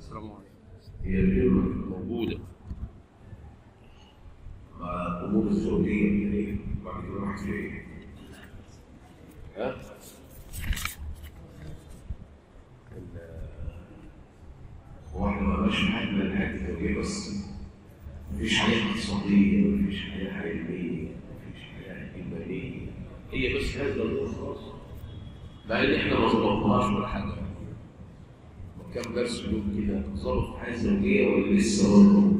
السلام عليكم. هي الكلمة موجودة مع أمور الزوجية يعني بعد كده راحت فين؟ ها؟ هو احنا ما بقاش نحب الحياة الزوجية بس مفيش حياة اقتصادية، مفيش حياة علمية، مفيش حياة إيمانية، هي بس هذا الخاص. مع إن احنا ما ظبطناهاش ولا حاجة. كم درس اليوم كده تصرف الحياة الزوجية ولا لسه برضه؟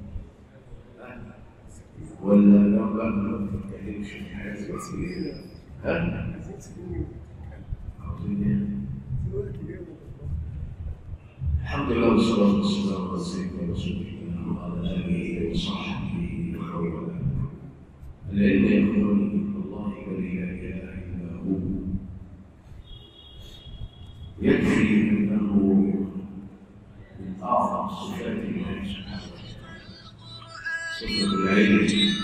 ولا لا بقى ما بنتكلمش في الحياة الزوجية؟ ها؟ عاوزين الحمد لله والصلاة والسلام على سيدنا رسول الله وعلى آله وصحبه ومن والاه. العلم يا إخواني والله الذي لا إله إلا هو يكفي أنه من أعظم صفات الله سبحانه وتعالى صفة العلم.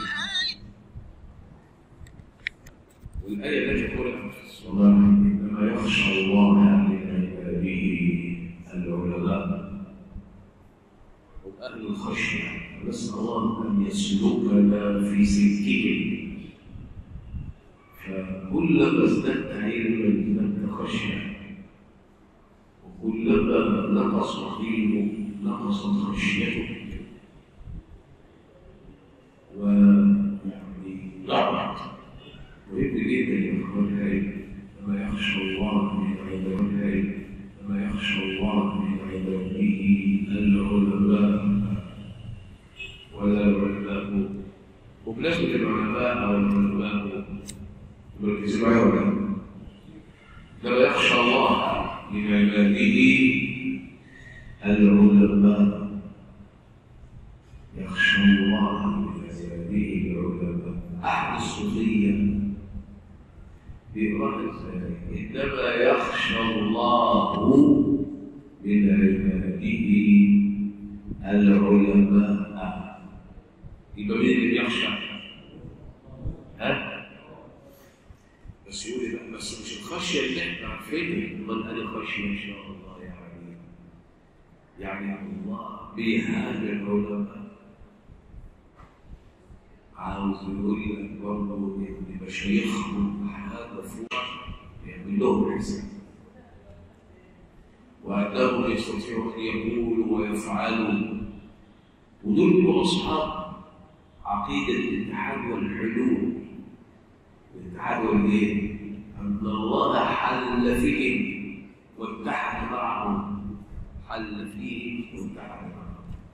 والآية التي قرأت في الصلاة إنما يخشى الله من عباده العلماء هم أهل الخشية. نسأل الله أن يسلكنا في سلكهم، فكلما ازددت علما ازددت خشية، وكلما نقص علمك نقصت خشيتك. ويعني ضعت مهم جدا يا اخوان العلم. لما يخشى الله من عباده لما يخشى الله من عباده العلماء ولا العلماء. وبمناسبة العلماء أو العلماء مركزين معايا ولا لا؟ لما يخشى الله من عباده العلماء، يخشى الله من عباده العلماء. أحد الصوفية بإرادة ذلك إنما يخشى الله من عباده العلماء. يبقى مين اللي بيخشى؟ ها؟ بس يقول لا بس مش الخشية اللي احنا عارفينها، من أنا خشية إن شاء الله يعني الله بهذا العلماء. عاوز يقول لك برضه ان مشايخهم هذا فوق يعمل لهم حساب، وانهم يستطيعوا ان يقولوا ويفعلوا، ودول هم اصحاب عقيده الاتحاد والحلول. الاتحاد والايه؟ ان الله حل فيهم واتحد معهم، حل فيهم واتحد معهم.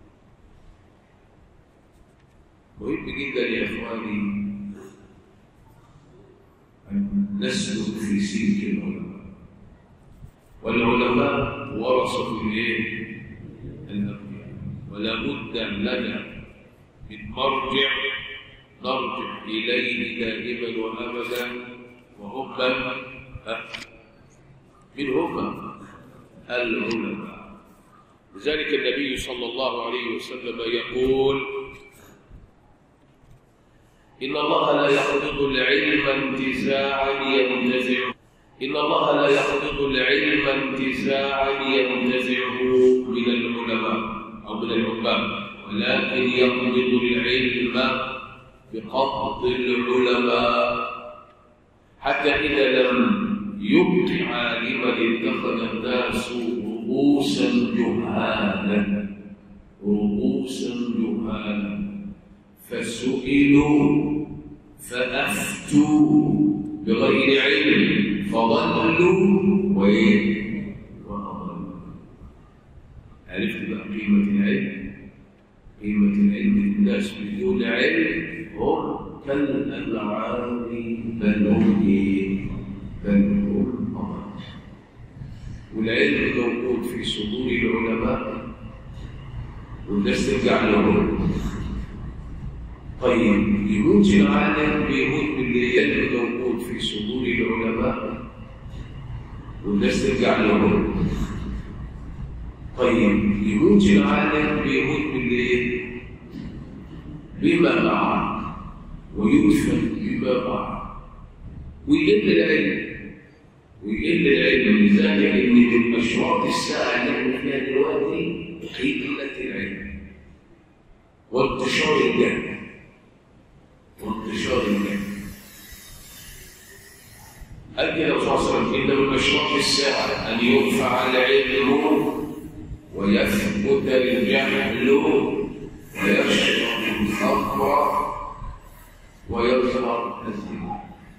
مهم جدا يا اخواني ان نسلك في سلك العلماء، والعلماء ورثه الايه؟ الانبياء. ولا بد لنا من مرجع نرجع اليه دائما وابدا، وهم من هم؟ العلماء. لذلك النبي صلى الله عليه وسلم يقول إن الله لا يقبض العلم انتزاعا ينتزعه إن الله لا يقبض العلم انتزاعا ينتزعه من العلماء أو من العباد، ولكن يقبض العلم بقبض العلماء، حتى إذا لم يبق عالما اتخذ الناس رؤوسا جهالا فسئلوا فأفتوا بغير علم فضلوا وأضلوا. عرفت بقى قيمة العلم؟ قيمة العلم الناس بدون علم هم كالأنعام بل هم أضل. والعلم موجود في صدور العلماء والناس ترجع لهم. طيب يموت العالم بيموت بالليل موجود في صدور العلماء والناس ترجع لهم. طيب يموت العالم بيموت بالليل بما معه ويدفن بما معه ويقل العلم. لذلك ان من اشراط الساعه اللي احنا فيها دلوقتي قلة العلم وانتشار الجهل قال كده الرسول صلى الله عليه وسلم: إن من أشراط الساعة أن يرفع العلم ويثبت الجهل ويشرب الخمر ويظهر الزنا.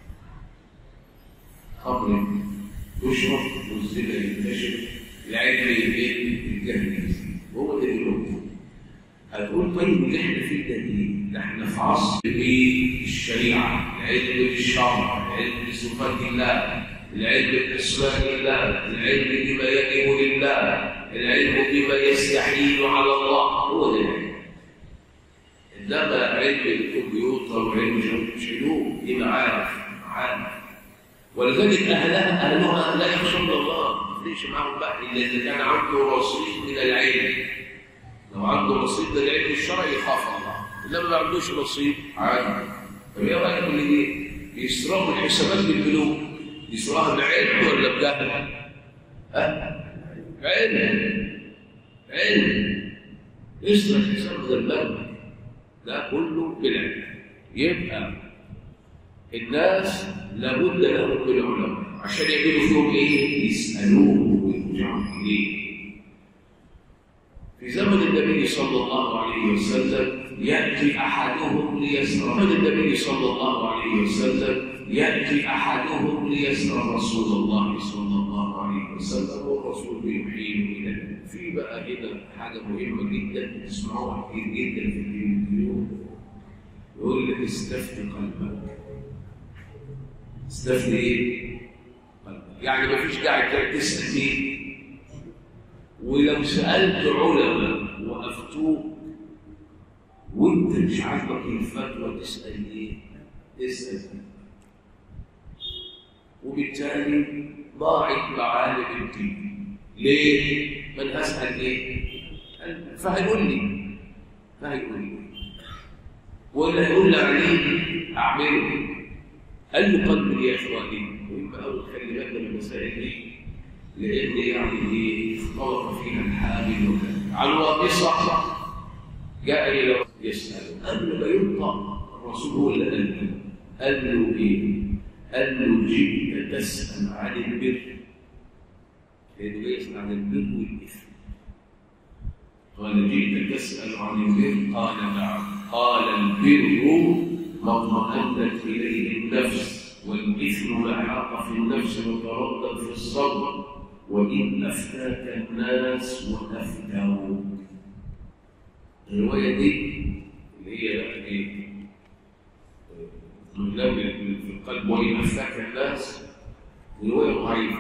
خمر يشرب والزنا ينتشر، العلم يقل، الجهل يزيد، وهو ده اللي هتقول طيب اللي احنا فيه ده ايه؟ ده احنا في عصر الشريعه، العلم بالشرع، العلم بصفات الله، العلم باسماء الله، العلم بما يجب لله، العلم بما يستحيل على الله، هو ده العلم. انما علم الكمبيوتر وعلم الشلوك دي معارف، ولذلك اهلها لا يخشون الله، ما يفرقش معاهم بقى الا اذا كان عنده رصيد من العلم. لو عنده نصيب من العلم الشرعي يخاف الله، انما ما عندوش نصيب عادي. طب ايه رايك اللي ايه؟ بيسرقوا الحسابات بالبنوك، يسرقوها بعلم ولا بجهل؟ علم يسرق الحساب من البنك، ده كله بالعلم. يبقى الناس لابد لهم من العلماء عشان يعملوا فيهم ايه؟ يسالوه ويرجعوا اليه. في زمن النبي صلى الله عليه وسلم يأتي أحدهم ليسأل رسول الله صلى الله عليه وسلم، والرسول بيحيله إليه. في بقى هنا حاجة مهمة جدا تسمعوها كتير جدا في التلفزيون، يقول لك: استفتي قلبك. استفتي إيه؟ قلبك. يعني ما فيش داعي تسأل إيه؟ ولو سألت علماء وأفتوك وانت مش عاجبك الفتوى تسأل ايه؟ تسأل ايه؟ وبالتالي ضاعت معالم الدين. ليه؟ من أسأل ايه؟ فهيقول لي ولا يقول لي عليه أعمله. قال له قلب يا إخواني، ويبقى أول خلي بالنا من المسائل دي، لأن يعني ايه؟ اختلط فيها الحامل وكذا. عن وابصة جاء إلى يسأل قبل ما ينطق الرسول هو اللي قال له ايه؟ قال له: جئت تسأل عن البر. لأنه يسأل عن البر والإثم. قال: جئت تسأل عن البر؟ قال: نعم. قال: البر ما اطمأنت إليه النفس، والإثم ما حاق في النفس وتردد في الصدر، وإن أفتاك الناس وأفتوك. الرواية دي اللي هي بقى ايه؟ من في القلب وإن أفتاك الناس، رواية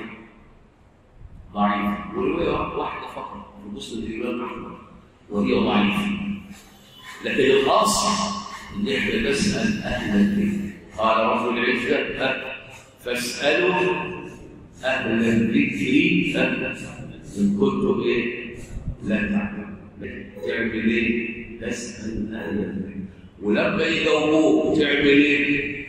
ضعيفة، ورواية واحدة فقط في مسند الإمام أحمد وهي ضعيفة. لكن الأصل إن إحنا نسأل أهل الذكر. قال رب العزة: فاسألوا أهل الذكر إن كنتم إيه؟ لا تعلمون. تعمل إيه؟ تسأل أهل الذكر. ولما يجاوبوك تعمل إيه؟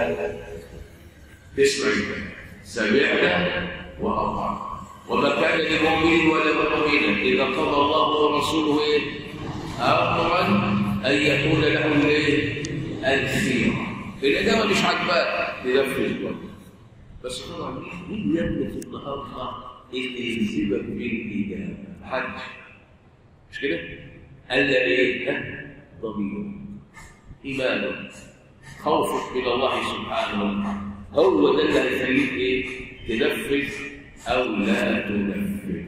تسمع. سمعنا وأطعنا. وما كان لمؤمن ولا مؤمنة إذا قضى الله ورسوله إيه؟ أمرا أن يكون لهم إيه؟ الخيرة. الإجابة مش عاجباك تنفذ بقى. بس طبعا مين يملك النهارده اللي يلزمك بالإجابة؟ محدش. مش كده؟ قال ايه؟ ضمير، إيمانك، خوفك من الله سبحانه وتعالى، هو ده اللي هيخليك ايه؟ تنفذ أو لا تنفذ.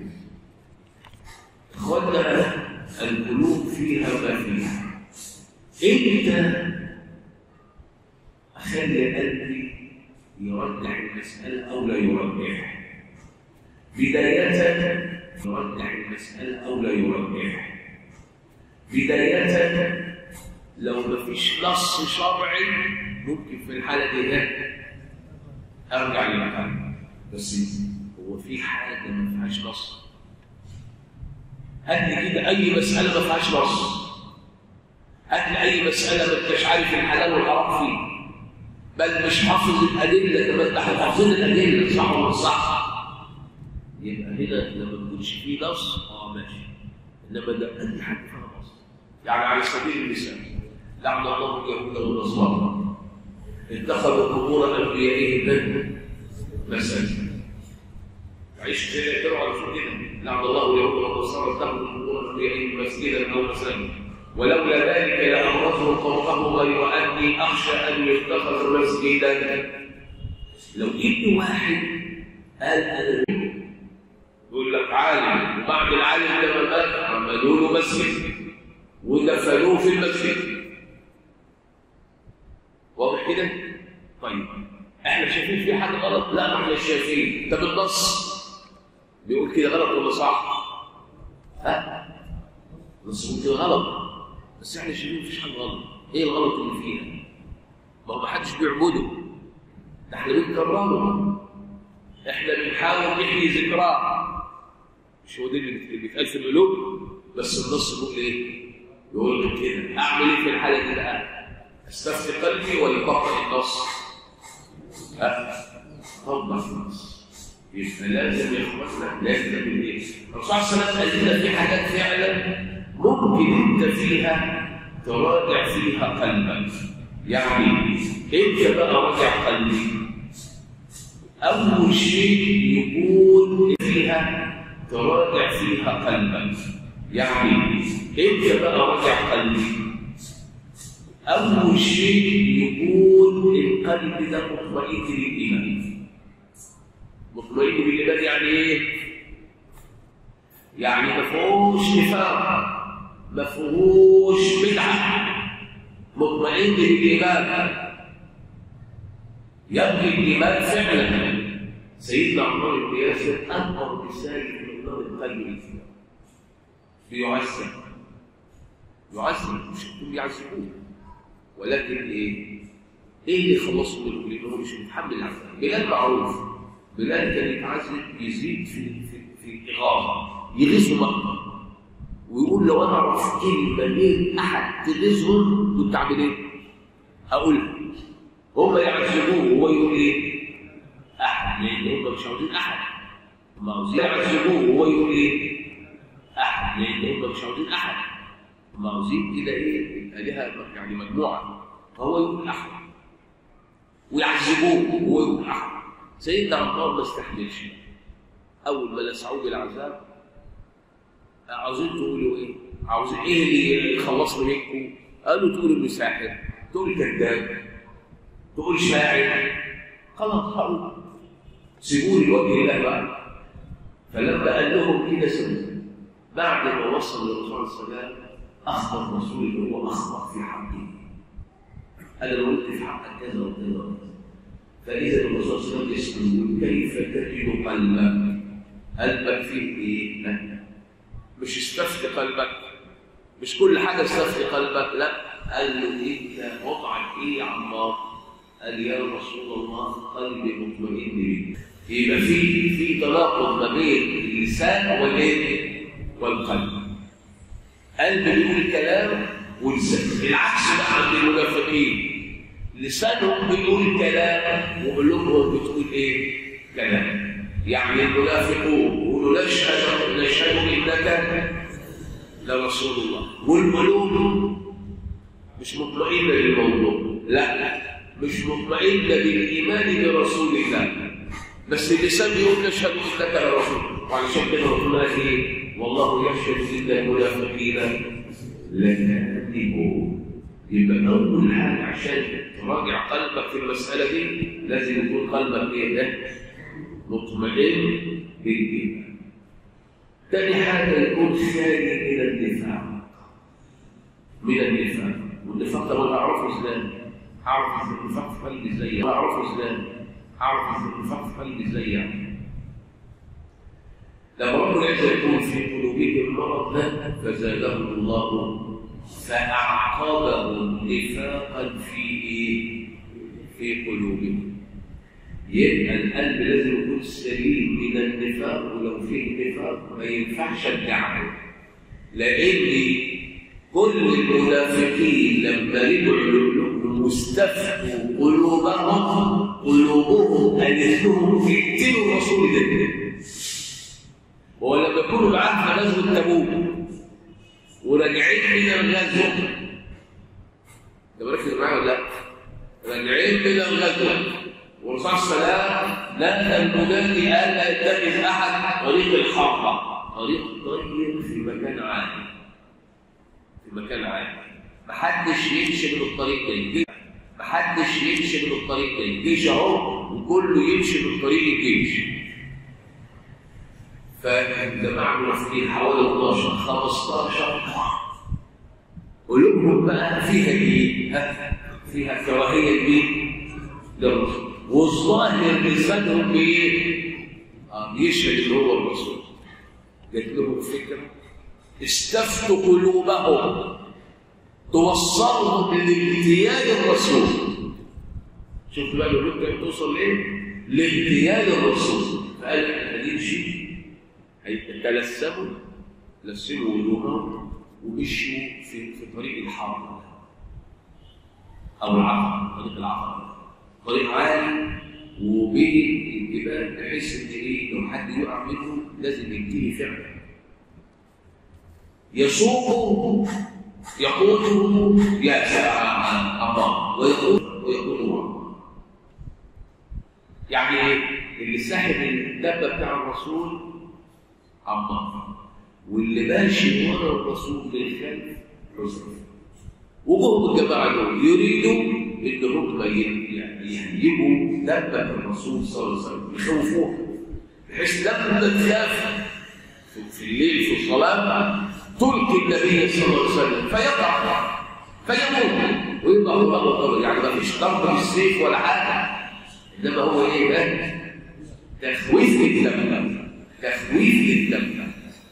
إخوانا القلوب فيها ما فيها. إمتى أخلي قلبي يرجح المسألة أو لا يرجح؟ بداية يرجح المسألة أو لا يرجح. بداية لو ما فيش نص شرعي ممكن في الحالة دي أرجع للقلب. بس هو في حاجة ما فيهاش نص. هات لي كده أي مسألة ما فيهاش نص. هات لي أي مسألة ما أنتش عارف الحلال والحرام فيه، بل مش حافظ الأدلة كمان، ده حافظين الأدلة صح ولا صح؟ يبقى هنا لما ما يكونش فيه نص ماشي، انما ده اي حد فاهم اصلا. يعني على سبيل المثال لعن الله اليهود والنصارى اتخذوا قبور انبيائهم مساجد. عيش كده يقدروا على شو كده، لعن الله اليهود والنصارى اتخذوا قبور انبيائهم مسجدا او مساجد ولولا ذلك لامرته قومه غير اني اخشى ان يتخذ مسجدا. لو جبت واحد قال انا يقول لك عالم، وبعد العالم لما مات عملوا له مسجد ودفنوه في المسجد. واضح كده؟ طيب احنا شايفين في حاجه غلط؟ لا ما احنا شايفين. طب النص بيقول كده غلط ولا صح؟ ها؟ النص بيقول كده غلط بس احنا شايفين مفيش حاجه غلط. ايه الغلط اللي فيها؟ ما هو محدش بيعبده، ده احنا بنكرمه، احنا بنحاول نحيي ذكراه. مش هو ده اللي بيتقال في القلوب؟ بس النص بيقول ايه؟ يقول لك كده. اعمل ايه في الحاله دي بقى؟ استفتي قلبي ولا طبق النص؟ طبق النص. يبقى لازم يا اخواتنا لازم ايه؟ الرسول صلى الله عليه وسلم قال لنا في حاجات فعلا ممكن انت فيها تراجع فيها قلبك. يعني انت بقى راجع قلبي. اول شيء يكون فيها تراجع فيها قلبك. يعني انت بقى راجع قلبي. اول شيء يكون القلب ده مطمئن بالايمان. مطمئن بالايمان يعني ايه؟ يعني ما فيهوش نفاق، ما فيهوش بدعه، مطمئن بالايمان. يبقى الايمان فعلا. سيدنا عمر بن ياسر اكبر مثال من نار القلب الاسلام. يعذب مش كلهم يعذبوه، ولكن ايه اللي خلصوا منه؟ لانه مش متحمل العذاب. بلال معروف، بلال كان يتعذب يزيد في الاغاظه، يغيظه مقطع ويقول لو انا اعرف كلمه من احد تغيظهم كنت اعمل ايه؟ هقولها. هم يعذبوه وهو يقول ايه؟ احد، لان هم مش عاوزين احد. هم عاوزين يعذبوه وهو يقول ايه؟ احد، لان هم مش عاوزين احد. هم عاوزين كده ايه؟ يبقى لها يعني مجموعه، فهو يقول احد ويعذبوه وهو يقول احد. سيدنا عمار ما استحملش. اول ما لسعوه بالعذاب عاوزين تقولوا ايه؟ عاوزين ايه اللي يخلصنا منكم؟ قالوا تقولوا انه ساحر، تقول كذاب، تقول شاعر. خلاص هقول سيبوني لوجه الله بقى. فلما قال لهم كده سمعوا. بعد ما وصل للرسول صلى الله عليه وسلم اخبر الرسول اللي هو اخبر في حقه. انا لو قلت في حقك كذا وكذا. فاذا الرسول صلى الله عليه وسلم يسال كيف تجد قلبك؟ قلبك فيه ايه؟ لا مش استفتي قلبك، مش كل حاجه استفتي قلبك، لا. قال له انت وضعك ايه يا عمار؟ قال يا رسول الله قلبي مطمئن بك. يبقى في تناقض ما بين اللسان والقلب. قلب بيقول كلام ولسان. العكس بقى عند المنافقين، لسانهم بيقول كلام وقلوبهم بتقول ايه؟ كلام. يعني المنافقون يقولوا نشهد انك لرسول الله، والقلوب مش مطمئنه للموضوع، لا مش مطمئنه بالايمان برسول الله، بس اللسان بيقول نشهد انك لرسول. وعشان كده ربنا قال ايه؟ والله يشهد ان المنافقين لكاذبون. يبقى اول حاجه عشان تراجع قلبك في المساله دي لازم يكون قلبك ايه ده؟ مطمئن بالايمان. ثاني حاجه يكون خالي من النفاق. والنفاق ده انا اعرفه ازاي؟ اعرف ازاي النفاق في قلبي ازاي؟ اعرفه ازاي؟ اعرف ازاي النفاق في قلبي ازاي يعني؟ لما ربنا يكون في قلوبهم مرض فزادهم الله فأعقبهم نفاقا في قلوبهم. يبقى القلب لازم يكون سليم من النفاق، ولو فيه نفاق ما ينفعش ادعه. لأن كل المنافقين لما رجعوا واستفتوا قلوبهم قالت لهم اقتلوا رسول الله. ولما يكونوا معاه في غزوه تبوك راجعين من الغزو. انت مركز معايا ولا لا؟ راجعين من الغزو والرسول صلى الله عليه وسلم نادى المنادي الا يتخذ احد طريق الحرة، طريق طيب في مكان عالي، في مكان عالي، محدش يمشي من الطريق ده، محدش يمشي من الطريق ده، الجيش اهو وكله يمشي من طريق الجيش. فالجماعه المنافقين حوالي 12 15 قلوبهم بقى فيها ايه؟ فيها كراهيه لمين؟ للرسول، والظاهر لسانهم بايه؟ يشهد ان هو الرسول. جات لهم فكره استفتوا قلوبهم توصلهم لاغتيال الرسول. شوف بقى القلوب كانت توصل لايه؟ لاغتيال الرسول. فقال هنمشي، هيتلسموا، لسموا وجوههم ومشوا في طريق الحرب او العقبه، طريق العقبه، طريق عالي وبين الجبال بحيث ان ايه لو حد يقع منه لازم ينتهي فعلا. يسوق يقول يا الله ويقول الله. يعني اللي ساحب الدابه بتاع الرسول عمار، واللي ماشي ورا الرسول بالخلف حزن. وجوهم الجماعه دول يريدوا ان هم يهيبوا دابه الرسول صلى الله عليه وسلم، يخوفوها بحيث لما تخاف في الليل في الصلاه تلقي النبي صلى الله عليه وسلم فيقع فيموت ويبقى الله قبر. يعني ما فيش ضرب بالسيف ولا حاجه، انما هو ايه بقى؟ تخويف الدم، تخويف الدم.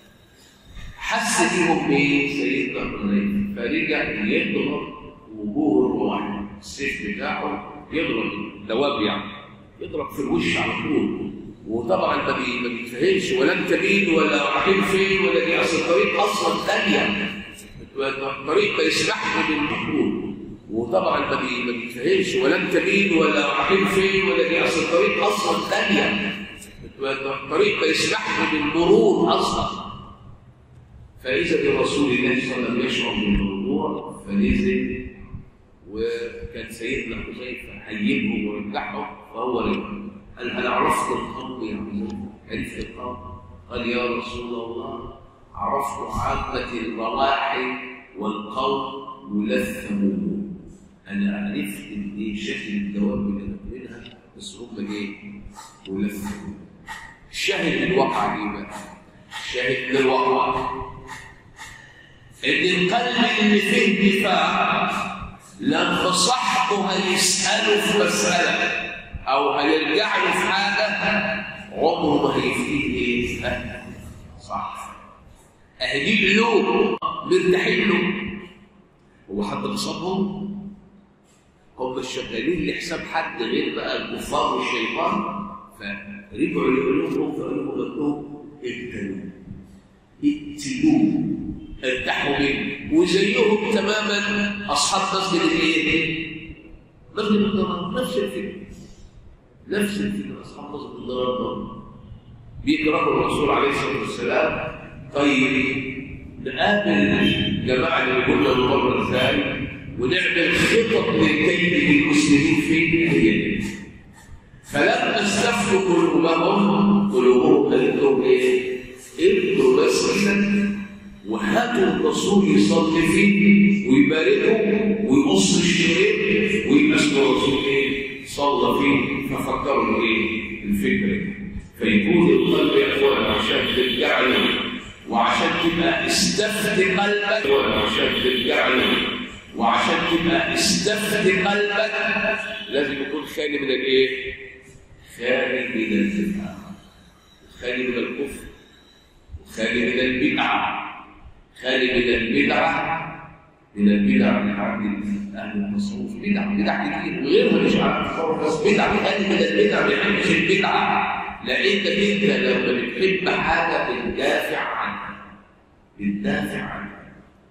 حس بيهم بايه سيدنا ابراهيم فرجع يضرب وجوه الروح، السيف بتاعه يضرب الدواب، يعني يضرب في الوش على طول. وطبعا ما بيتفهمش ولا انت مين ولا رايحين فين ولا دي، اصل الطريق اصلا ثانيه، الطريق ما يسمحش بالدخول. وطبعا ما بيتفهمش ولا انت مين ولا رايحين فين ولا دي، اصل الطريق اصلا ثانيه، الطريق ما يسمحش بالمرور اصلا. فاذا برسول الله صلى الله عليه وسلم يشعر بالموضوع فنزل، وكان سيدنا حذيفه هيبهم ورجعهم فهو رجع. قال هل عرفت القوم يا حذيفه؟ عرفت القوم؟ قال يا رسول الله عرفت عامه الرواحل والقوم يلثمون. انا عرفت ايه شكل الدواب اللي انا منها، بس هم ايه؟ يلثمون. الشاهد من الواقعه دي بقى، الشاهد من الواقعه ان القلب اللي فيه دفاع لما صاحبه هيساله في مساله او هيرجع له في حاجه عمره ما هيفيد ايه؟ صح. اهدي له مرتاحين له. هو حد قصدهم؟ هم شغالين لحساب حد غير بقى الكفار والشيطان، فرجعوا لقلوبهم فقالوا لهم اقتلوه ارتاحوا منه. وزيهم تماما اصحاب مسجد الايه؟ مسجد الضرار، نفس الفكره، نفس الفكره. اصحاب مسجد الضرار بيكرهوا الرسول عليه الصلاه والسلام. طيب نقابل جماعه اللي كنا نمر ازاي ونعمل خطط للكيد للمسلمين فين هي. فلما استفتوا قلوبهم قالت لهم ايه؟ ابنوا مسجدا وهاتوا الرسول يصلي فيه ويباركه ويقص الشريط ويبقى اسم الرسول ايه؟ صلى فيه. ففكروا ايه؟ الفكره. فيكون القلب يا اخوان عشان ترجع له وعشان تبقى استفتي قلبك، وعشان ترجع له وعشان تبقى استفتي قلبك لازم يكون خالي من الايه؟ خالي من الفتنه، خالي من الكفر، خالي من البدعه، خالي من البدعه، من البدع من عند اهل التصوف. بدع كتير وغيرها مش عارف بس بدع. خالي من البدع ما يحبش البدعه، لانك انت لما بتحب حاجه بتدافع عنها.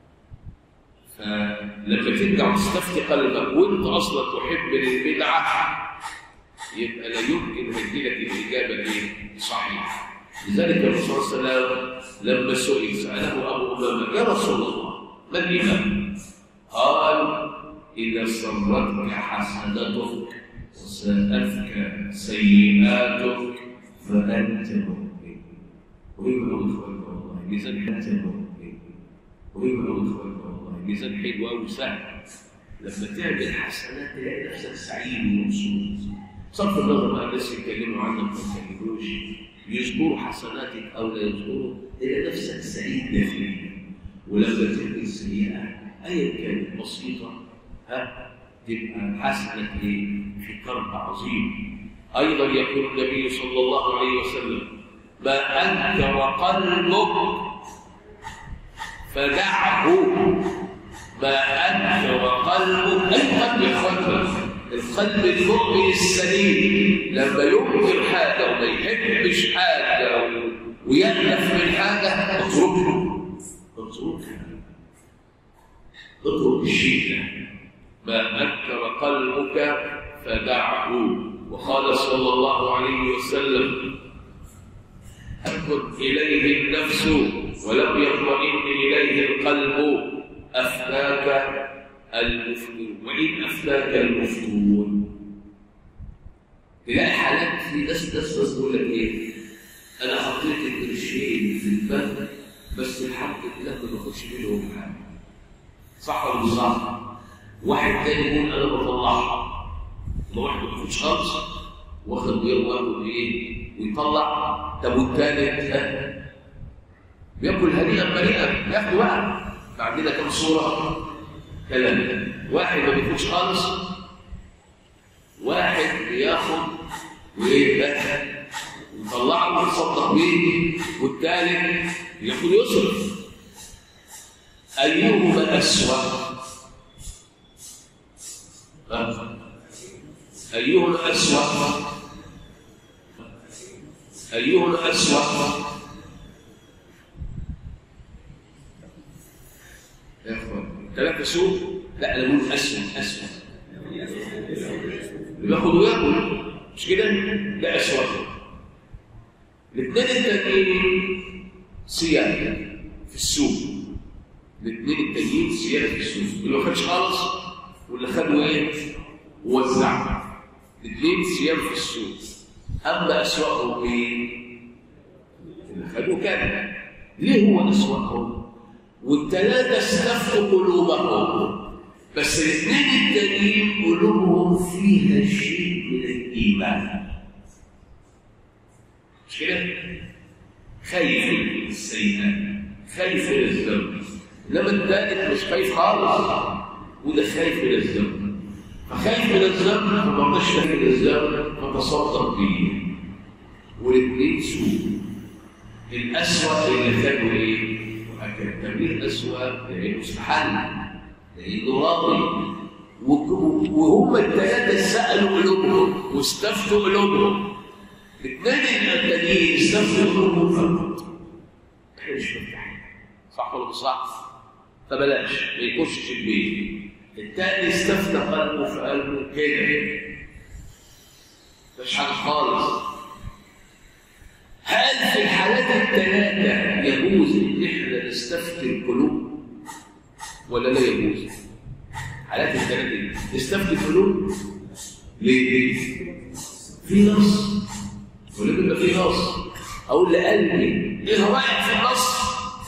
فلما ترجع تستفتي قلبك وانت اصلا تحب البدعه يبقى لا يمكن تجيلك الاجابه ايه؟ صحيحه. لذلك الرسول صلى الله عليه وسلم لما سئل ساله ابو امامه يا رسول الله ما الإيمان؟ قال إذا سرتك حسناتك وساءتك سيئاتك فأنت مؤمن. ويبقى إخواننا والله ميزان أنت مؤمن. ويبقى إخواننا والله ميزان حلو وسهل. لما تعمل حسنات تلاقي نفسك سعيد ومبسوط. بصرف النظر بقى الناس يتكلموا عنك ما يتكلموش، يذكروا حسناتك أو لا يذكروا، تلاقي نفسك سعيد داخليا. ولما تعمل سيئة أيا كانت بسيطة تبقى حسنة في كرب عظيم. أيضا يقول النبي صلى الله عليه وسلم: ما أنكر قلبك فدعه. ما أنكر قلبك، أي قلب يا إخواننا؟ القلب المؤمن السليم لما ينكر حاجة وما يحبش حاجة ويألف من حاجة اتركه. اترك الشيء ده. ما أنكر قلبك فدعه. وقال صلى الله عليه وسلم: أكن إليه النفس ولم يطمئن إليه القلب أفتاك المفتون. وإن أفتاك المفتون تلاقي حالات في ناس تقول لك إيه؟ أنا حطيت القرشين في البنك بس الحمد لله ما باخدش منهم حاجة. صح ولا مش صح؟ واحد تاني يقول أنا بطلعها. ما واحد ما بياخدش خالص واخد وياخد إيه؟ ويطلع. طب والتالت بياكل هنيئا مريئا ياخد بقى. عندنا كم صورة؟ ثلاثة. واحد ما بياخدش خالص، واحد بياخد وإيه ويطلعه ويتصدق بيه، والثالث ياخد يصرف. أيهما أسوأ؟ أيهما أسوأ؟ أيهما أسوأ؟ يا إخوان ثلاثة سوء؟ لا أنا بقول أسوأ. اللي بياخد وياكل مش كده؟ ده أسوأ. الاثنين التانيين صيام في السوق. الاثنين التانيين صيام في السوق. اللي ما خدش خالص واللي خد ايه؟ ووزع. الاثنين صيام في السوق. أما أسوأهم إيه؟ اللي خدوا كان. ليه هو أسوأهم؟ والثلاثة استفتوا قلوبهم، بس الاثنين التانيين قلوبهم فيها شيء من الإيمان. مش كده؟ خايف من السيئات، خايف من الذنب. إنما الثالث مش خايف خالص، وده خايف من الذنب. فخايف من الذنب فما رضاش يعمل الذنب فتصدق بيه. والاثنين سوء. الأسوأ اللي خدوا إيه؟ طب ليه الأسوأ؟ لأنه استحل، لأنه راضي. وهم الثلاثة سألوا قلوبهم واستفتوا قلوبهم. الاثنين التانيين استفتوا قلوبهم فقط. احنا مش مرتاحين. صح ولا مش صح؟ فبلاش ما يخشش البيت. الثاني استفتى قلبه في قلبه كده. مش حاجة خالص. هل في الحالات الثلاثة يجوز إن إحنا نستفتي القلوب ولا لا يجوز؟ حالات الثلاثة نستفتي القلوب؟ ليه؟ في نص ولا بيبقى في نص؟ أقول لقلبي إيه رأيك في النص؟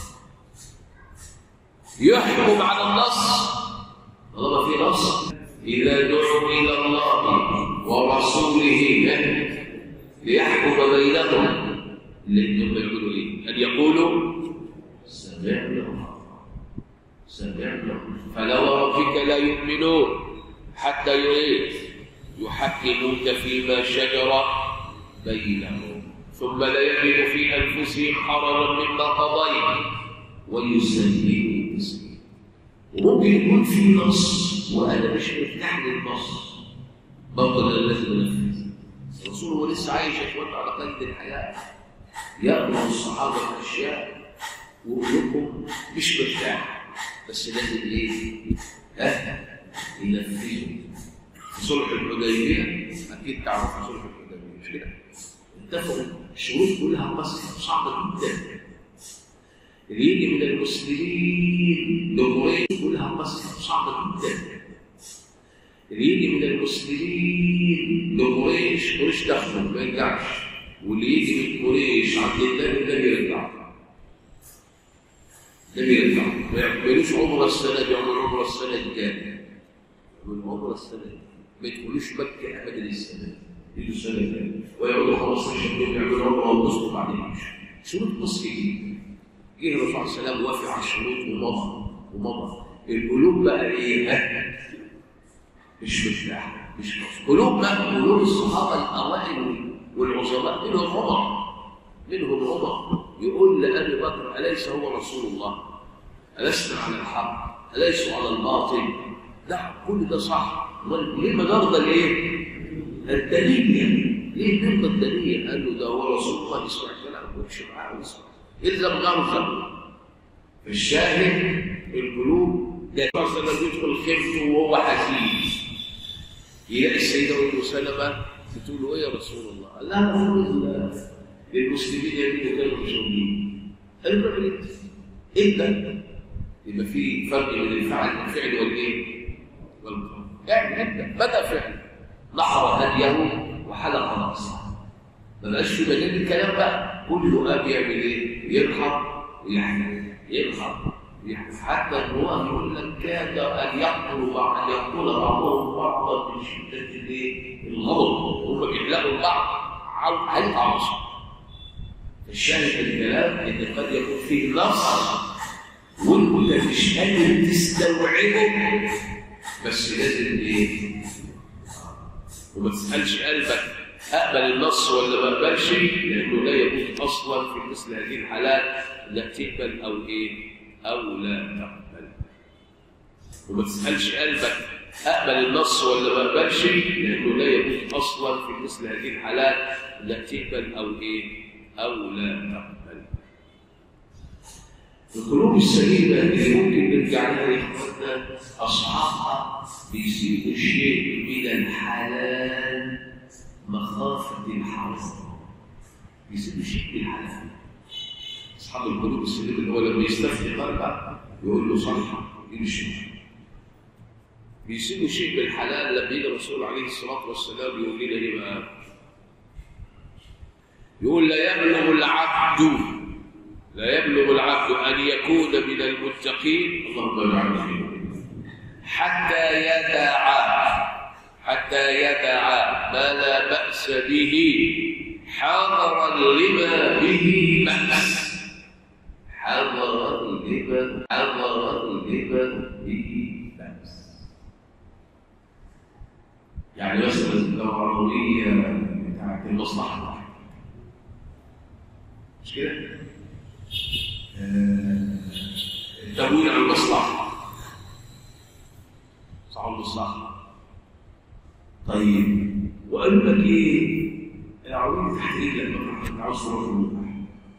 يحكم على النص طالما في نص. إذا دعوا إلى الله ورسوله ليحكم بينهم لأنهم يقولوا إيه؟ أن يقولوا سمعنا فلا وربك لا يؤمنون حتى يحكموك فيما شجر بينهم ثم لا يجد في أنفسهم حرجا مما قضيت ويسلموا تسليما. وممكن يكون في نص وأنا مش مرتاح للنص، برضه أنا لازم أنفذ. الرسول هو لسه عايش يا اخوان على قيد الحياه، يأمر الصحابه باشياء وقلوبهم مش مرتاحه، بس لازم ايه؟ ينفذوا. في صلح الحديبيه اكيد تعرفوا صلح الحديبيه مش كده؟ اتفقوا الشروط كلها بس صعبه جدا. اللي يجي من المسلمين لقريش كلها قصة صعبة جدا. اللي يجي من المسلمين لقريش، قريش تخرج ما يرجعش، واللي يجي من قريش عند النبي ده بيرجع. ده بيرجع، ما يعملوش عمره السنة دي، يعملوا عمره السنة الجاية. يعملوا عمره السنة دي، ما يدخلوش مكة أبدا السنة دي، يجوا السنة الجاية، ويقعدوا 15 يوم يعملوا عمره وينبسطوا وبعدين شروط قصة جديدة. جه الرسول عليه السلام وافق على الشروط ومضى. القلوب بقى ايه؟ مش مرتاحه، مش قلوب قلوب الصحابه الاوائل والعظماء، منهم عمر يقول لابي بكر: اليس هو رسول الله؟ ألسنا على الحق؟ أليسوا على الباطل؟ لا، كل ده صح. ليه ما نرضى ليه؟ الدنية. ليه نرضى الدنيا؟ قال له: ده هو رسول الله، يسمع كلامه ويمشي معاه ويسمع. إذا غرزة الشاهد القلوب. ده مثلا يدخل خيمته وهو حزين، يلاقي السيدة أم سلمة بتقول له: إيه يا رسول الله؟ قال لها: للمسلمين يمين كانوا مشغولين. قال له: الراجل إنت يبقى في فرق بين الفعل والإيه؟ والقول. يعني أنت بدأ فعل، نحر هديه وحلق رأسه، ما بقاش في مجال الكلام بقى، كله قام يعمل ايه؟ ينحر ينحر حتى ان هو يقول لك: كاد ان يقتل بعضهم بعضا من شده الايه؟ الغضب، هم بيحلقوا البعض هيقع مصر. الشاهد الكلام ان قد يكون فيه نص وانت مش قادر تستوعبه، بس لازم ايه؟ وما تسالش قلبك أقبل النص ولا ما أقبلش، لأنه لا يجوز أصلا في مثل هذه الحالات لا تقبل أو إيه؟ أو لا تقبل. وما تسألش قلبك أقبل النص ولا ما أقبلش، لأنه لا يجوز أصلا في مثل هذه الحالات لا تقبل أو إيه؟ أو لا تقبل. القلوب السليمة اللي ممكن نرجع لها يا إخواننا، أصحابها بيسيبوا شيء من الحلال مخافة الحرام، يسيبوا شيء من الحلال. أصحاب القلوب السليمة اللي هو لما يستفتي قلبه يقول له صح يمشي، بيسيبوا شيء من الحلال. لما يجي الرسول عليه الصلاة والسلام يقول لنا إيه بقى؟ يقول: لا يبلغ العبد أن يكون من المتقين، اللهم اجعلنا منهم، حتى يدع ما لا بأس به حذرا لما به بأس. حذرا لما به بأس. يعني مثلا لو عربية بتاعت المصلحة، مش كده؟ التمويل عن المصلحة صعب الصح. طيب وقال لك ايه؟ العربية تحت رجلك لما عاوز تروح المطرح،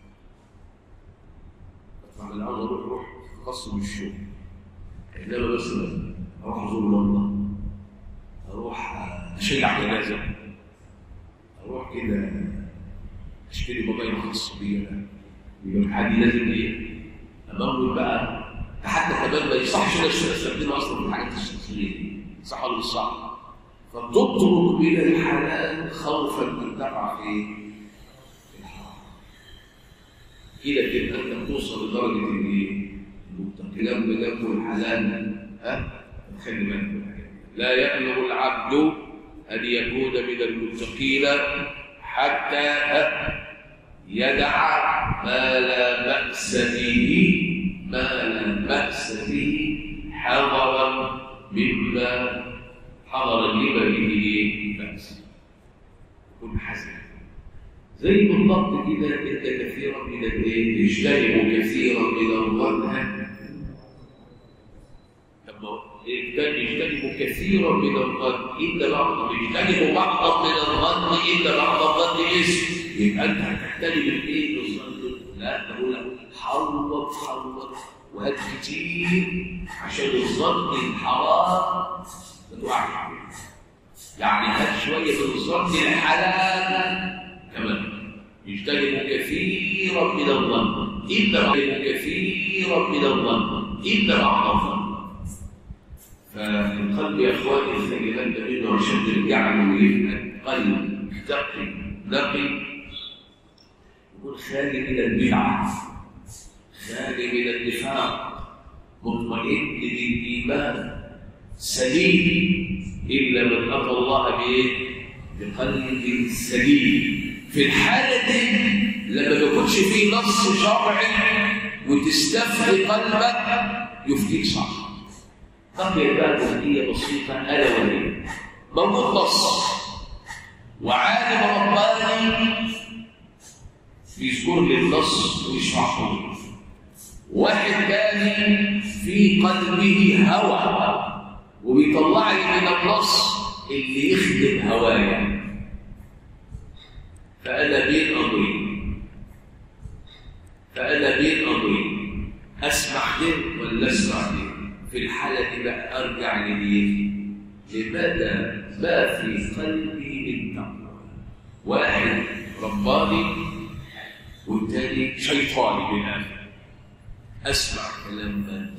طبعا عاوز اروح خاص بالشغل، انما مثلا اروح ازور ماما، اروح اشيع جنازة، اروح كده اشتري موبايل خاص بيا، يبقى حد لازم ايه؟ امول بقى، حتى كمان ما يصحش استخدمها اصلا في الحاجات الشخصيه دي، صح ولا مش صح؟ فتترك من الحلال خوفا ان تقع في الحرام. كده انت توصل لدرجه الايه؟ المتقي لما ياكل الحلال خلي بالك. لا يبلغ العبد ان يكون من المتقين حتى يدع ما لا بأس به حذرا مما به بأس. يكون حذر زي بالضبط كده. انت كثيرا من الايه؟ يجتنب كثيرا من الظن. يجتنب كثيرا من الظن إلا بعض، يجتنب بعضا من الظن إلا بعض الظن اسم. يبقى أنت هتحتاج بالإيه؟ بالظن. لا، تقول له حرّط وهات كتير عشان الظن الحرام ما توقعش فيه. يعني هات شوية من الظن الحلال كمان اجتنبوا كثيرا من الظن إلا بعض. فالقلب يا اخواني خلي بالك منه عشان ترجع له ويبقى قلب تقي نقي، يكون خالي من البدع، خالي من النفاق، مطمئن بالايمان، سليم. الا من اتى الله بقلب سليم. في الحاله دي لما ما يكونش فيه نص شرعي وتستفتي قلبك يفتيك صح. بقي بقى جزئيه بسيطه الا وهي موجود نص وعالم رباني بيذكر لي النص ويشرحه لي، واحد تاني في قلبه هوى وبيطلع لي من النص اللي يخدم هوايا، فأنا بين أمرين أسمع دين ولا أسمع دين. في الحالة دي بقى أرجع لديتي لماذا ما في قلبي من تقوى. واحد رباني والتاني شيطاني بالآخر. أسمع كلام من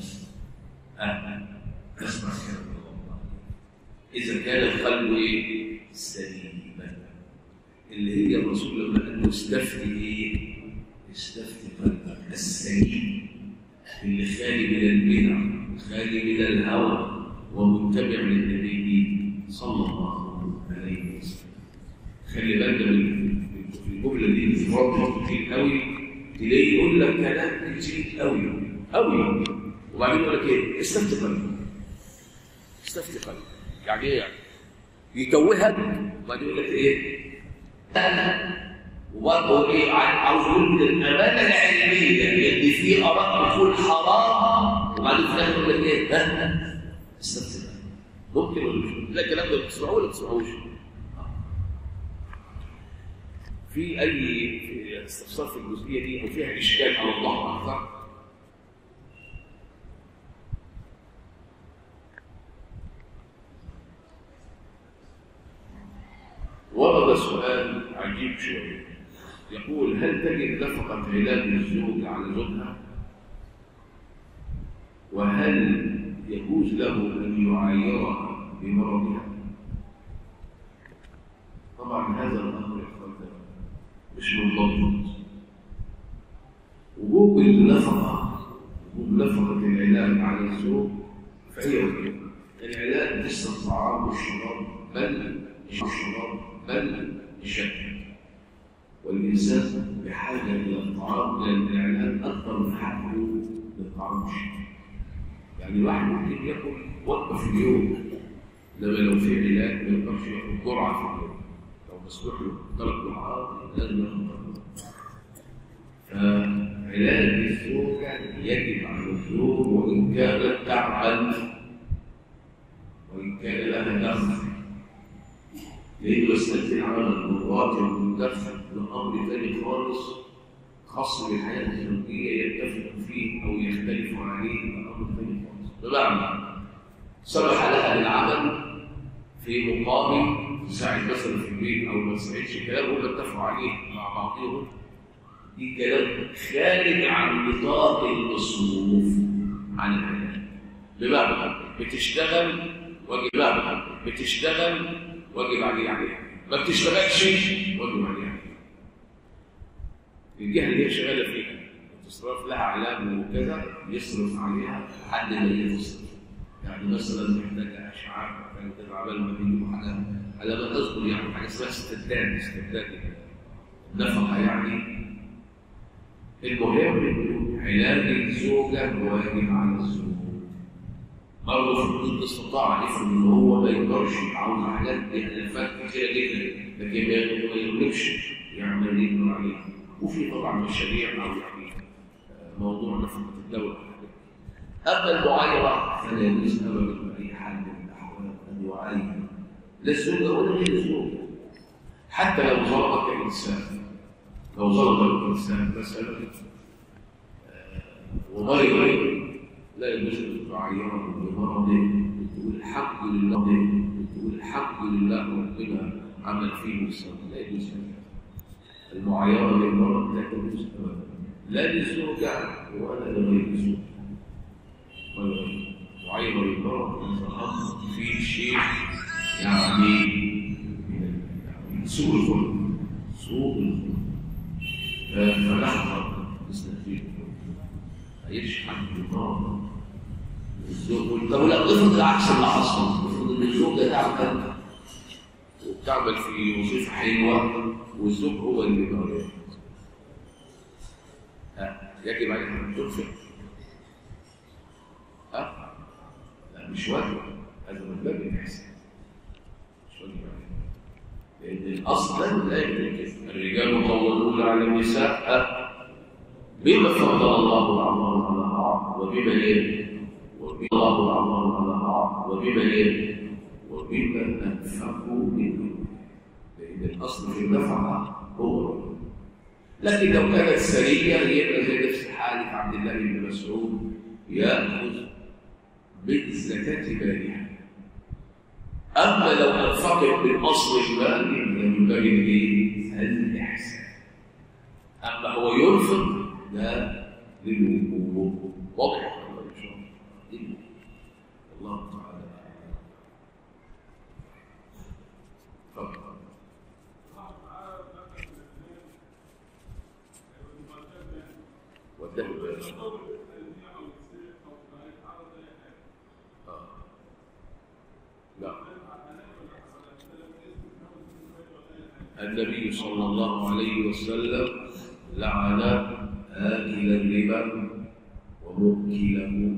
أسمع كلام الله إذا كان القلب سليما، اللي هي الرسول لما قال له استفتي استفتي قلبك السليم اللي خالي من البدع خالي من الهوى ومتبع للنبي صلى الله عليه وسلم. خلي بالك من الجمله دي بتتردد كتير قوي، تلاقيه يقول لك كلام كتير قوي قوي وبعدين يقول لك ايه؟ استفتي قلبك. استفتي قلبك يعني ايه؟ يعني يتوهك وبعدين يقول لك ايه؟ وبرضه ايه؟ عاوز يقول من الامانه العلميه اللي فيه اراء دخول حرام وبعدين في الاخر يقول لك ايه؟ استفتي قلبك. ممكن ولا مش ممكن؟ لا الكلام ده بتسمعوه ولا ما بتسمعوش؟ في اي استفسار في الجزئيه دي او فيها اشكال على الله اكثر؟ ورد سؤال عجيب شويه يقول: هل تجد نفقه علاج الزوج على زوجها؟ وهل يجوز له ان يعايرها بمرضها؟ طبعا هذا الامر يختلف مش منضبط. وجوب نفقه العلاج على الزوج فهي العلاج ليس الطعام والشراب بل الشكل، والإنسان بحاجة إلى الطعام لأن العلاج أكثر من حاجته للطعام والشراب. يعني الواحد ممكن ياكل وجبة في اليوم، إنما لو في علاج ما يقدرش ياكل جرعة في اليوم. لو مسموح له 3 جرعات لازم ياخد 3. فعلاج الزوجة يجب على الزوج وإن كانت تعمل وإن كان لها دخل، لأنه يستلزم عمل المرات والمدخل لأمر ثاني خالص خاص بالحياة الزوجية يتفق فيه أو يختلف عليه أمر ثاني خالص. بمعنى سمح لها للعمل في مقابل تساعد مثلا في البيت أو ما تساعدش، كلام هم اتفقوا عليه مع بعضهم، دي كلام خارج عن نطاق المصروف عن الحياة. بمعنى بتشتغل واجب عليها، ما بتشتغلش واجب عليها. الجهه اللي هي شغاله فيها وتصرف لها علاج وكذا يصرف عليها لحد ما هي تصرف. يعني مثلا محتاجه اشعاع كذا عبال ما بيجيبوا حاجه على ما تذكر، يعني حاجه اسمها استبداد نفقه يعني. المهم انه علاج الزوجه واجب على الزوج. برضه في حدود الاستطاعه، يفرض ان هو ما يقدرش، عاوز حاجات خلافات كثيره جدا لكن ما يغلبش يعمل اللي يقدر عليه. وفي طبعا مشاريع او يعني موضوع نفقه الدوله. اما المعايره فلا يجوز ابدا باي حال من الاحوال ان يعاير لا الزوجه ولا غير الزوجه، حتى لو ظلمك الانسان مثلا ومرض لا يجوز ان تعايره بمرضه وتقول الحمد لله ربنا عمل فيه وسلم، لا يجوز. المعايرة للمرأة لا تجوز أبدا، لا للزوجة ولا لغير الزوج ولا غيره. معايرة للمرأة إذا في شيء يعني سوء الخلق، سوء الخلق، فنحضر نستفيد هيشحن بالنار الزوج. طب لا افرض العكس اللي حصل، افرض ان الزوجه تعمل وبتعمل في وظيفه حلوه والزوج هو اللي بيعمل، يجب عليك ان تنفق؟ لا مش واجب، هذا من باب الاحسان، مش واجب عليك، لان الاصل لا يمكن كده. الرجال قوامون على النساء بما فضل الله بعضهم على بعض وبما الله بعضهم على بعض وبما انفقوا منه، لان الاصل في النفقه هو. لكن لو كانت سريه يبقى زي نفس حاله عبد الله بن مسعود ياخذ بالزكاه بالها. اما لو انفقت من اصل المال ينبغي الايه؟ الاحسان. اما هو ينفق لا للوجوب، واضح ولا مش واضح؟ الله تعالى تفضل. والذهب لا، النبي صلى الله عليه وسلم لعن آكل الربا وموكله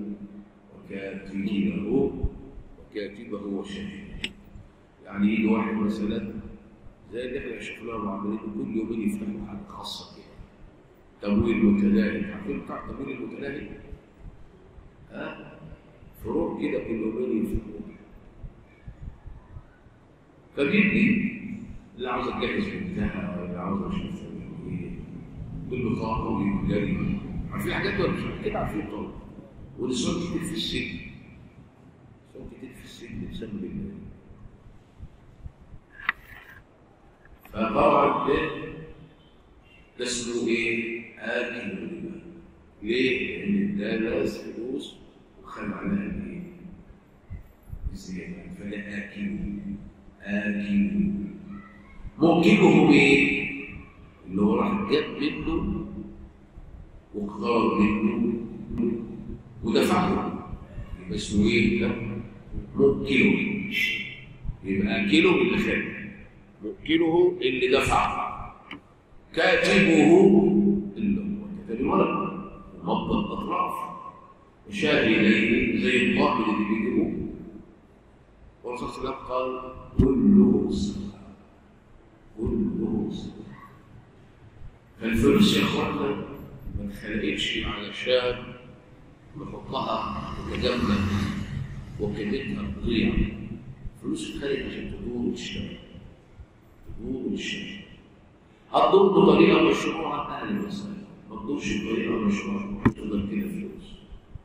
وكاتبه وشهيده. يعني يجي واحد مثلا زي اللي احنا شفناه معاملين كل يومين يفتحوا حاجه خاصه كده، تمويل متناهي، عارفين بتاع التمويل المتناهي؟ فروع كده كل يومين يفتحوا. فبيدي اللي عاوز تجهز بنتها واللي عاوز مش عارف ايه بالبطاقه ويجري، عارفين حاجات ولا مش كده؟ عارفين طبعا. ونسوان كتير في السجن، نسوان كتير في السجن بسبب المال. فطبعا ده اسمه ايه؟ آكل الربا. ليه؟ لأن ده ناس فلوس وخد عليها الايه؟ الزيادة، فده آكل. موكله ايه؟ اللي هو راح جاب منه واقترض منه ودفعه، يبقى اسمه ايه ده؟ موكله. يبقى اكله اللي خد، موكله اللي دفع، كاتبه اللي هو كتب الورق ومضى الاطراف وشاهدين زي الطاقم اللي بيجيبوه. والرسول صلى الله عليه وسلم قال كله صدقه، كله صدقه. فالفلوس يا اخوانا ما اتخلقتش علشان نحطها وتجمد وقيمتها تضيع. الفلوس اتخلقت عشان تدور وتشتغل، تدور وتشتغل. هتدور بطريقه مشروعه اهل المسائل، ما تدورش بطريقه مشروعه تفضل كده فلوس،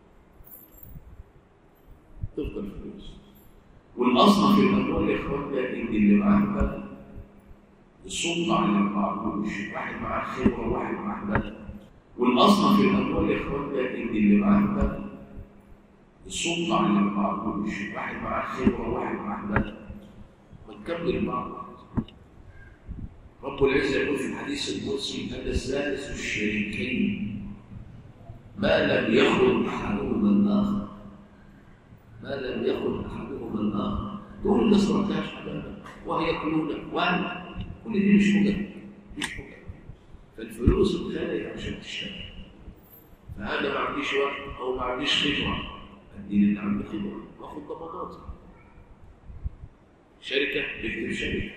تفضل فلوس. والاصل في الاموال يا اخوانا ان اللي معاه بلد السلطه على اللي معهوش، واحد معاه خبره وواحد معاه بلد. والاصل في الاموال يا اخوانا ان اللي معاه بلد السلطه على اللي معهوش، واحد معاه خبره وواحد معاه بلد، ونكمل بعض. رب العزه يقول في الحديث القدسي ان الثالث الشريكين ما لم يخرج احدهما الاخر، ما لم يخرج احدهما الاخر. دول الناس ما رجعش ابدا وهياكلون وانا كل دي مش حجج، مش حجج. فالفلوس اتخلقت عشان تشتغل. فانا ما عنديش وقت او ما عنديش خبره، اديني اللي عندي خبره واخد ضمانات. شركه بيكتب شركه،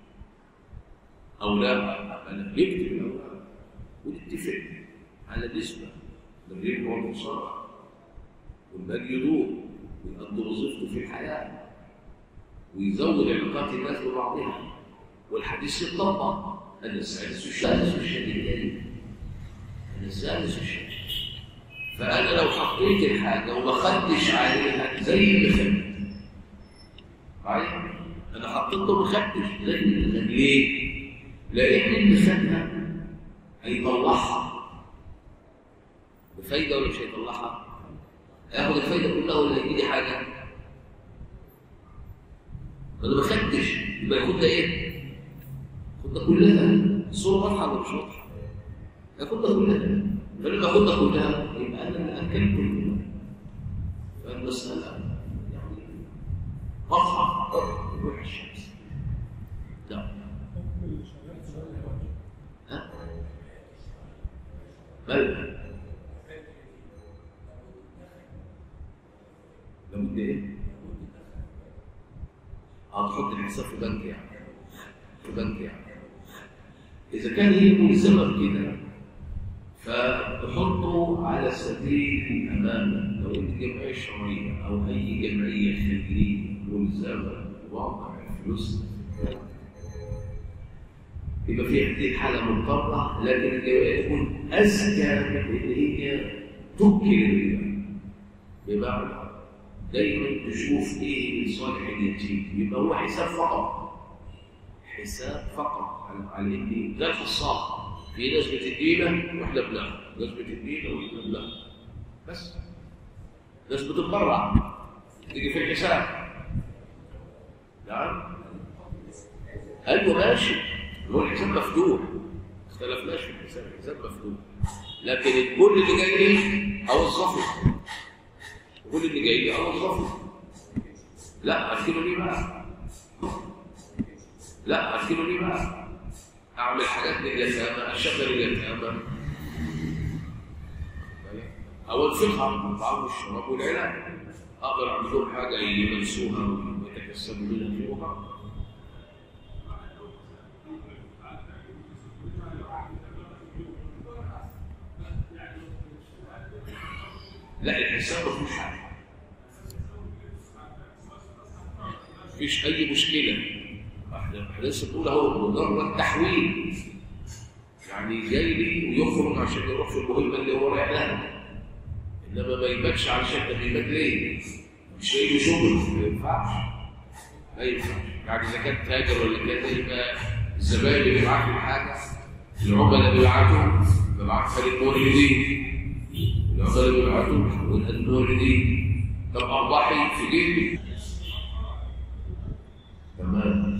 اوراق انا بيكتب الاوراق ونتفق على نسبه للربح والخساره، والمال يدور ويقضي وظيفته في الحياه ويزود علاقات الناس ببعضها، والحديث يتطبق. أنا السادس الشديد، أنا السادس الشديد. فأنا لو حطيت الحاجة وما خدتش عليها زي اللي خدت، أنا حطيتها وما خدتش زي اللي خدت. ليه؟ لأن اللي خدها هيطلعها بفايده ولا مش هيطلعها؟ هياخد الفايده كلها ولا هيجي لي حاجه؟ انا ما خدتش، يبقى ياخد ده ايه؟ ياخد ده كلها. الصوره واضحه ولا مش واضحه؟ ياخد ده كلها. فلما ياخد ده كلها يبقى انا اللي اكلت كلها. فالمساله يعني واضحه روح الشمس. لا ها؟ بل لابد ايه؟ هتحط الحساب في بنك يعني. في بنك يعني. إذا كان هي ملزمة بكده فتحطه على سبيل الأمانة. لو أنت جمعية شرعية أو أي جمعية خيرية ملزمة بوضع الفلوس يبقى في هذه الحالة مضطرة، لكن الجمعية تكون أذكى من إن هي تبكي للربا. بمعنى دايما تشوف إيه من صالح اليتيم، يبقى هو حساب فقط. حساب فقط على إن ده الخصام. في ناس بتدينا واحنا بناخد، ناس بتدينا واحنا بناخد، بس ناس بتتبرع تيجي في الحساب. نعم؟ ايوه ماشي، هو الحساب مفتوح، ما اختلفناش في الحساب، الحساب مفتوح، لكن كل اللي جاي لي اوظفه، كل اللي جاي لي اوظفه. لا اركنه ليه بقى؟ لا اركنه ليه بقى؟ اعمل حاجات لليتامى، اشغل اليتامى او انفقها الطعام والشراب والعلاج. اقدر اعمل لهم حاجه يمارسوها ويتكسبوا منها في وقت. لا الحساب ما فيهوش حاجه، مفيش اي مشكله. احنا لسه بنقول اهو مجرد تحويل، يعني جاي لي ويخرج عشان يروح في المهمه اللي هو رايح لها، انما ما يباتش علشان ده بيبات ليه؟ مش جاي له شغل، ما ينفعش. ما ينفعش، يعني اذا كان تاجر ولا كده يبقى الزبائن اللي بيبعتوا الحاجه، العملاء اللي بيبعتوا ببعتها للموردين، العملاء اللي بيبعتوا بحولها للموردين. طب ارباحي في جيبي. تمام.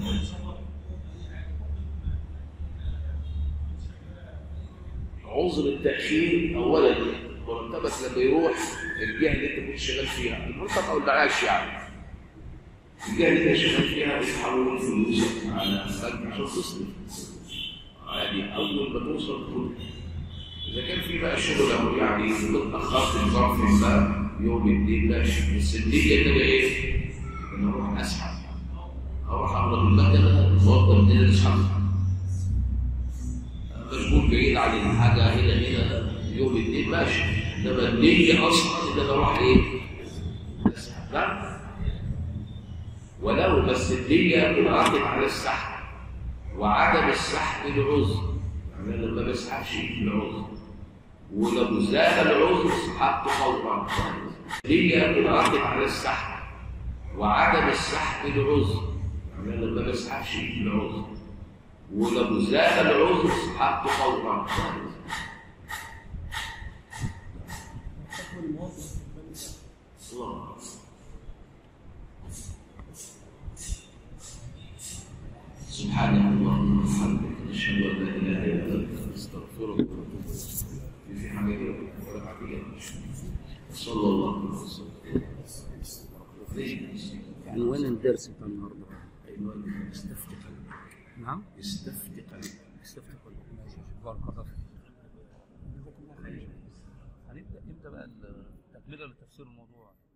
عذر التأخير أولاً مرتبك لما يروح الجهة اللي أنت كنت شغال فيها، المرتب أو المعاش يعني. الجهة اللي أنت شغال فيها بيحولوا فلوسك على بنك عشان تصرف. يعني أول ما توصل تقول إذا كان في بقى شغل أو يعني متأخرت في ظرف ما يوم اثنين ماشي، بس النية تبقى إيه؟ إن أروح أسحب. أروح أمرض المكنة موظف منها تسحبها. مشغول بعيد عن الحاجة هنا يوم الاثنين ماشي، انما النية اصلا ان انا اروح ايه؟ اسحب. نعم؟ ولو بس النية منعطف على السحب وعدم السحب لعذر، يعني انا ما بسحبش لعذر، ولو زاد العذر سحبت فورا. النية منعطف على السحب وعدم السحب لعذر، يعني انا ما بسحبش لعذر، ولو زاد العذر سحبت فورا. سبحانك اللهم وبحمدك نشهد ان لا اله الا انت نستغفرك ونتوب اليك. في حاجه كده ولا حاجه؟ صلى الله عليه وسلم. عنوان الدرس بتاع النهارده عنوان استفتي قلبك. نعم؟ استفتي قلبك. استفتي قلبك. ماشي، بارك الله فيك. هنبدا بقى التكمله لتفسير الموضوع.